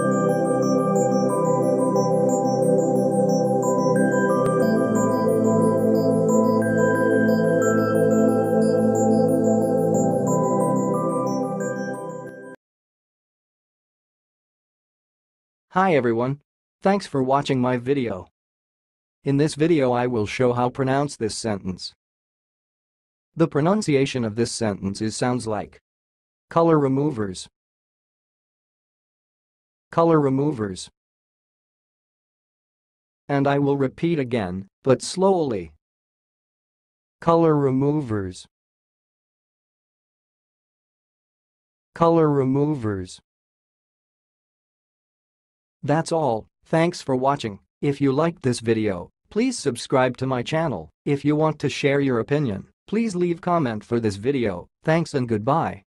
Hi everyone. Thanks for watching my video. In this video I will show how pronounce this sentence. The pronunciation of this sentence sounds like color removers. Color removers. And I will repeat again, but slowly. Color removers. Color removers. That's all. Thanks for watching. If you liked this video, please subscribe to my channel. If you want to share your opinion, please leave comment for this video. Thanks and goodbye.